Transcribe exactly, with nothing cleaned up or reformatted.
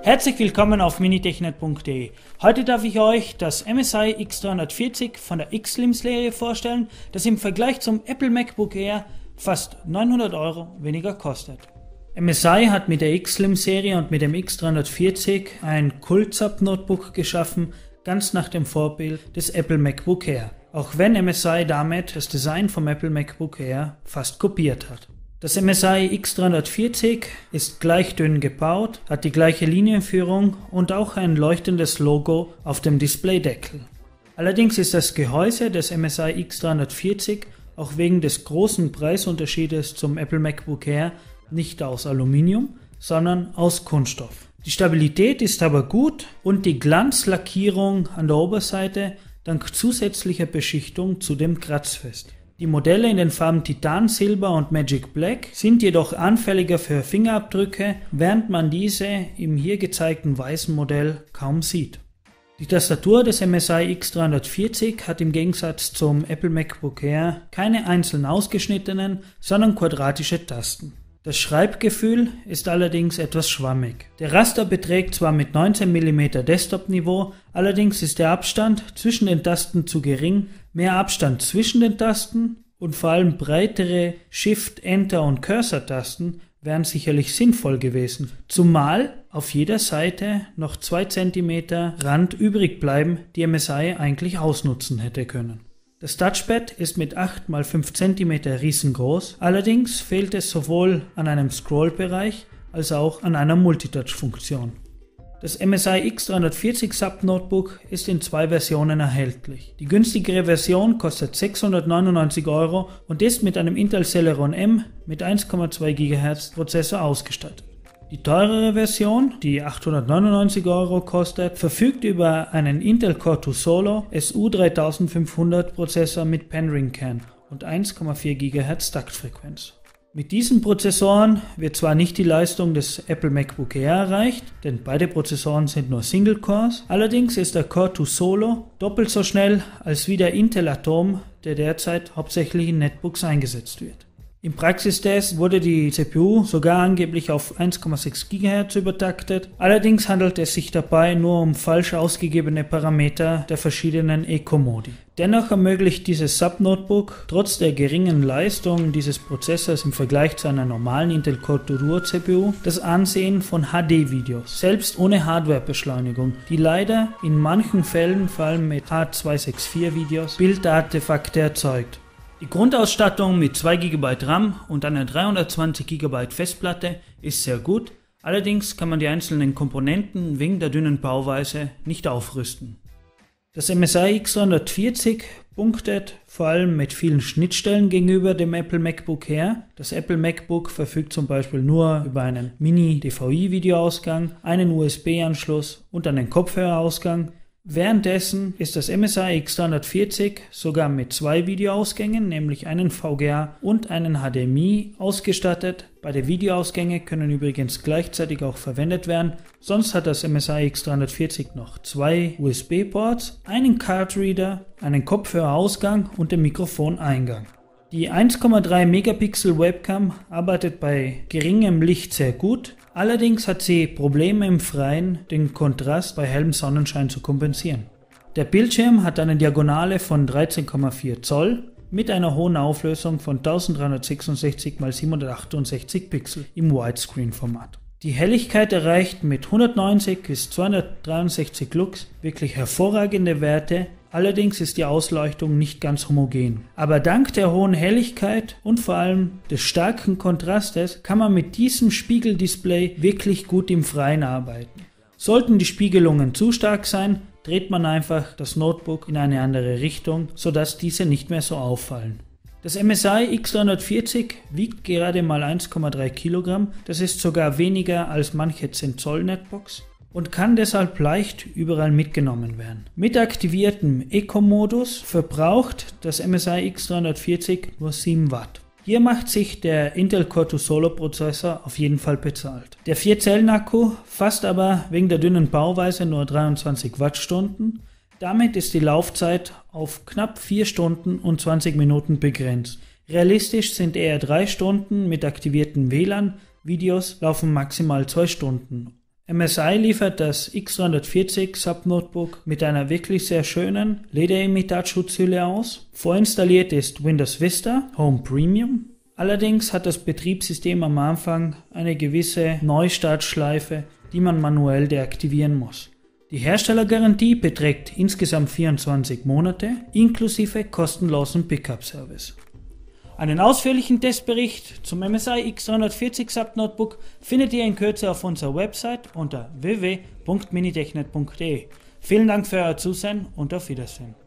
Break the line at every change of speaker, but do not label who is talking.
Herzlich willkommen auf minitechnet punkt de. Heute darf ich euch das M S I X dreihundertvierzig von der X-Slim-Serie vorstellen, das im Vergleich zum Apple MacBook Air fast neunhundert Euro weniger kostet. M S I hat mit der X-Slim-Serie und mit dem X dreihundertvierzig ein Kult-Sub-Notebook geschaffen, ganz nach dem Vorbild des Apple MacBook Air, auch wenn M S I damit das Design vom Apple MacBook Air fast kopiert hat. Das M S I X dreihundertvierzig ist gleich dünn gebaut, hat die gleiche Linienführung und auch ein leuchtendes Logo auf dem Displaydeckel. Allerdings ist das Gehäuse des M S I X dreihundertvierzig auch wegen des großen Preisunterschiedes zum Apple MacBook Air nicht aus Aluminium, sondern aus Kunststoff. Die Stabilität ist aber gut und die Glanzlackierung an der Oberseite dank zusätzlicher Beschichtung zudem kratzfest. Die Modelle in den Farben Titan, Silber und Magic Black sind jedoch anfälliger für Fingerabdrücke, während man diese im hier gezeigten weißen Modell kaum sieht. Die Tastatur des M S I X dreihundertvierzig hat im Gegensatz zum Apple MacBook Air keine einzeln ausgeschnittenen, sondern quadratische Tasten. Das Schreibgefühl ist allerdings etwas schwammig. Der Raster beträgt zwar mit neunzehn Millimeter Desktop-Niveau, allerdings ist der Abstand zwischen den Tasten zu gering. Mehr Abstand zwischen den Tasten und vor allem breitere Shift-, Enter- und Cursor-Tasten wären sicherlich sinnvoll gewesen, zumal auf jeder Seite noch zwei Zentimeter Rand übrig bleiben, die M S I eigentlich ausnutzen hätte können. Das Touchpad ist mit acht mal fünf Zentimeter riesengroß, allerdings fehlt es sowohl an einem Scrollbereich als auch an einer Multitouch-Funktion. Das M S I X dreihundertvierzig Sub-Notebook ist in zwei Versionen erhältlich. Die günstigere Version kostet sechshundertneunundneunzig Euro und ist mit einem Intel Celeron M mit eins Komma zwei Gigahertz Prozessor ausgestattet. Die teurere Version, die achthundertneunundneunzig Euro kostet, verfügt über einen Intel Core zwei Solo S U dreitausendfünfhundert Prozessor mit Penring-Kern und eins Komma vier Gigahertz Taktfrequenz. Mit diesen Prozessoren wird zwar nicht die Leistung des Apple MacBook Air erreicht, denn beide Prozessoren sind nur Single-Cores, allerdings ist der Core zwei Solo doppelt so schnell als wie der Intel Atom, der derzeit hauptsächlich in Netbooks eingesetzt wird. Im Praxistest wurde die C P U sogar angeblich auf eins Komma sechs Gigahertz übertaktet, allerdings handelt es sich dabei nur um falsch ausgegebene Parameter der verschiedenen Eco-Modi. Dennoch ermöglicht dieses Sub-Notebook trotz der geringen Leistung dieses Prozessors im Vergleich zu einer normalen Intel Core Duo C P U das Ansehen von H D-Videos, selbst ohne Hardwarebeschleunigung, die leider in manchen Fällen, vor allem mit H zweihundertvierundsechzig Videos, Bildartefakte erzeugt. Die Grundausstattung mit zwei Gigabyte RAM und einer dreihundertzwanzig Gigabyte Festplatte ist sehr gut, allerdings kann man die einzelnen Komponenten wegen der dünnen Bauweise nicht aufrüsten. Das M S I X dreihundertvierzig punktet vor allem mit vielen Schnittstellen gegenüber dem Apple MacBook Air. Das Apple MacBook verfügt zum Beispiel nur über einen Mini-D V I-Videoausgang, einen U S B-Anschluss und einen Kopfhörerausgang. Währenddessen ist das M S I X dreihundertvierzig sogar mit zwei Videoausgängen, nämlich einen V G A und einen H D M I ausgestattet. Beide Videoausgänge können übrigens gleichzeitig auch verwendet werden, sonst hat das M S I X dreihundertvierzig noch zwei U S B-Ports, einen Cardreader, einen Kopfhörerausgang und den Mikrofoneingang. Die eins Komma drei Megapixel Webcam arbeitet bei geringem Licht sehr gut. Allerdings hat sie Probleme im Freien, den Kontrast bei hellem Sonnenschein zu kompensieren. Der Bildschirm hat eine Diagonale von dreizehn Komma vier Zoll mit einer hohen Auflösung von eintausenddreihundertsechsundsechzig mal siebenhundertachtundsechzig Pixel im Widescreen-Format. Die Helligkeit erreicht mit hundertneunzig bis zweihundertdreiundsechzig Lux wirklich hervorragende Werte, allerdings ist die Ausleuchtung nicht ganz homogen. Aber dank der hohen Helligkeit und vor allem des starken Kontrastes kann man mit diesem Spiegeldisplay wirklich gut im Freien arbeiten. Sollten die Spiegelungen zu stark sein, dreht man einfach das Notebook in eine andere Richtung, sodass diese nicht mehr so auffallen. Das M S I X dreihundertvierzig wiegt gerade mal eins Komma drei Kilogramm, das ist sogar weniger als manche zehn Zoll Netbooks und kann deshalb leicht überall mitgenommen werden. Mit aktiviertem Eco-Modus verbraucht das M S I X dreihundertvierzig nur sieben Watt. Hier macht sich der Intel Core zwei Solo Prozessor auf jeden Fall bezahlt. Der vier Zellen Akku fasst aber wegen der dünnen Bauweise nur dreiundzwanzig Wattstunden. Damit ist die Laufzeit auf knapp vier Stunden und zwanzig Minuten begrenzt. Realistisch sind eher drei Stunden mit aktiviertem W L A N, Videos laufen maximal zwei Stunden. M S I liefert das X dreihundertvierzig Subnotebook mit einer wirklich sehr schönen Lederimitatschutzhülle aus. Vorinstalliert ist Windows Vista Home Premium. Allerdings hat das Betriebssystem am Anfang eine gewisse Neustartschleife, die man manuell deaktivieren muss. Die Herstellergarantie beträgt insgesamt vierundzwanzig Monate, inklusive kostenlosen Pickup-Service. Einen ausführlichen Testbericht zum M S I X dreihundertvierzig Subnotebook findet ihr in Kürze auf unserer Website unter w w w punkt minitechnet punkt d e. Vielen Dank für euer Zusehen und auf Wiedersehen.